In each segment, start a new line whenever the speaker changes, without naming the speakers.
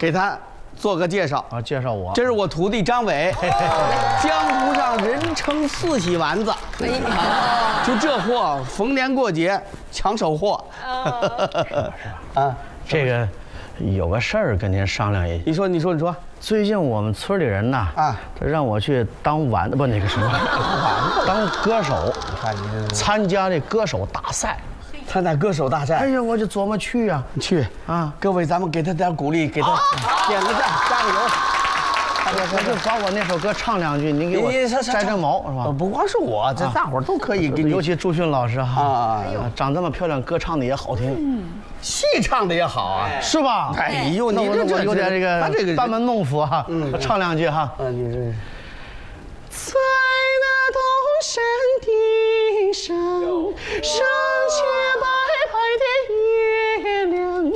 给他做个介绍
啊，介绍我。
这是我徒弟张伟，江湖上人称4喜丸子。就这货，逢年过节抢手货。啊，
这个有个事儿跟您商量一下。
你说。
最近我们村里人呐，他让我去当那个什么，当歌手，参加这歌手大赛。
参加歌手大赛。
哎呀，我就琢磨去呀，
去啊！各位，咱们给他点鼓励，给他点个赞，加个油。
我就把我那首歌唱2句，您给我摘摘毛是吧？
不光是我，这大伙儿都可以给你。
尤其朱迅老师哈，长这么漂亮，歌唱的也好听，
戏唱的也好啊，
是吧？
哎呦，
你这有点
他这个
班门弄斧哈。唱2句哈。
你这。
在那东山顶上，升起白白的月亮。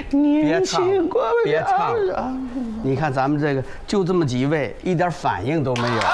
别唱了，你看咱们这个就这么几位，一点反应都没有。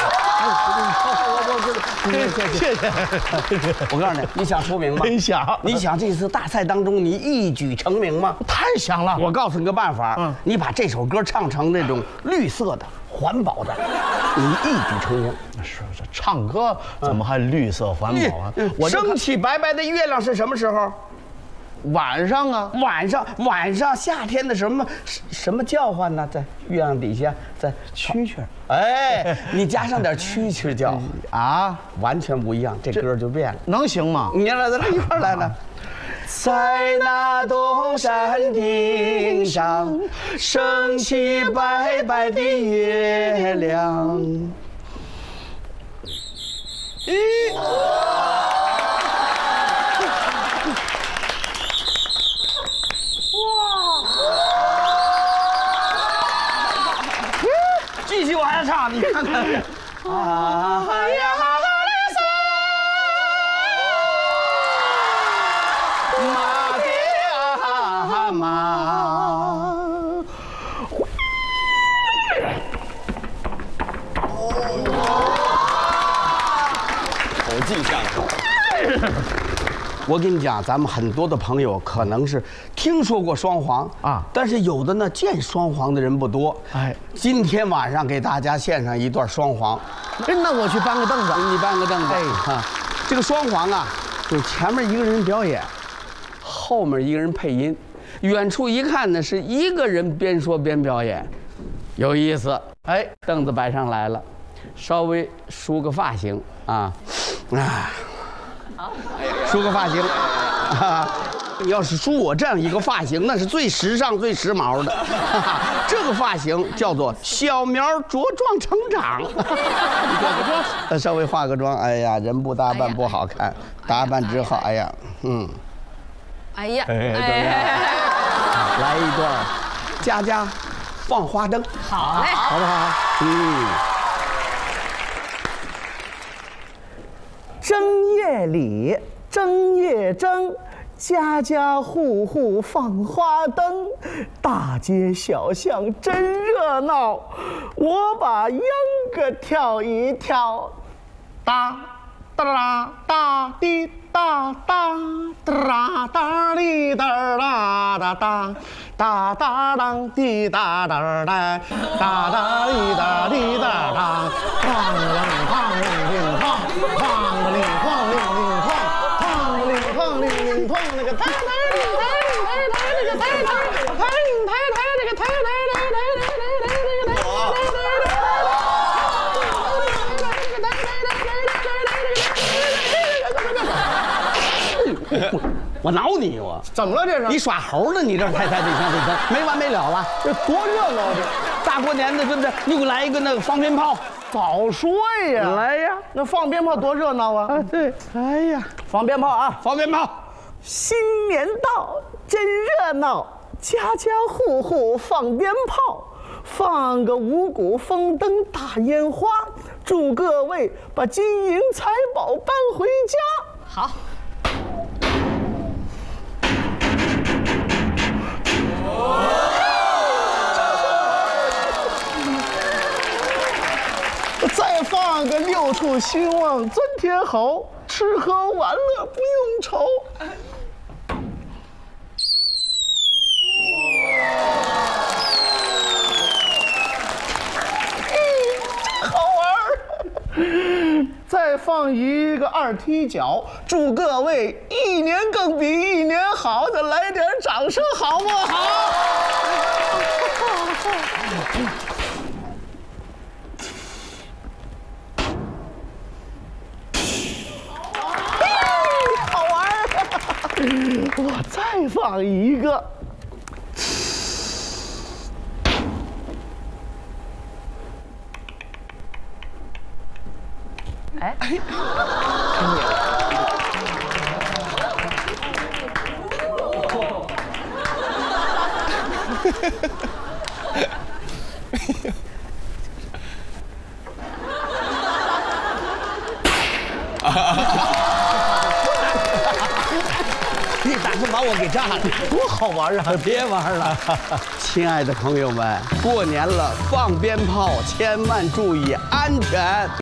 谢谢。
我告诉你，你想出名吗？
真想。
你想这次大赛当中你一举成名吗？
太想了。
我告诉你个办法，你把这首歌唱成那种绿色的、环保的，你一举成名。
是这唱歌怎么还绿色环保啊？
升起白白的月亮是什么时候？
晚上啊，
晚上，夏天的什么叫唤呢？在月亮底下，在
蛐蛐。
哎，你加上点蛐蛐叫啊，完全不一样，这歌就变了。
能行吗？
你让咱一块来呢。在那东山顶上，升起白白的月亮。继续往下唱，你看看。啊呀！妈的啊妈！口技相声。我跟你讲，咱们很多的朋友可能是听说过双簧啊，但是有的呢见双簧的人不多。哎，今天晚上给大家献上一段双簧。
那我去搬个凳子，
你搬个凳子。哎啊，这个双簧啊，就前面一个人表演，后面一个人配音，远处一看呢是一个人边说边表演，有意思。哎，凳子摆上来了，稍微梳个发型啊。梳个发型，你要是梳我这样一个发型，那是最时尚、最时髦的。这个发型叫做小苗茁壮成长。化个妆，稍微化个妆，哎呀，人不打扮不好看，打扮之后，哎呀，
哎呀，
来一段，家家放花灯，
好嘞，
好不好？
正月里，正月正，家家户户放花灯，大街小巷真热闹。我把秧歌跳一跳，哒哒啦哒滴哒哒哒哒滴哒哒哒哒哒哒当滴哒哒哒哒哒滴哒滴哒哒，哐啷哐啷啷哐，哐啷哐啷啷哐，哐啷哐啷啷哐，那个抬抬那个抬抬那个抬抬。
我挠你我！
怎么了这是？
你耍猴呢？你这太太这枪这枪没完没了了，
这多热闹这！
大过年的，对不对？你给我来一个那个放鞭炮，
早说呀！
来呀！
那放鞭炮多热闹啊！
啊，对，哎呀，
放鞭炮啊！
放鞭炮！
新年到，真热闹，家家户户放鞭炮，放个五谷丰登大烟花，祝各位把金银财宝搬回家。
好。
再放个六畜兴旺尊天侯，吃喝玩乐不用愁。 放一个二踢脚，祝各位一年更比一年好，再来点掌声好不好？好玩儿！我再放一个。
哎，
你打算把我给炸了？
多好玩啊！
别玩了，亲爱的朋友们，过年了，放鞭炮千万注意安全。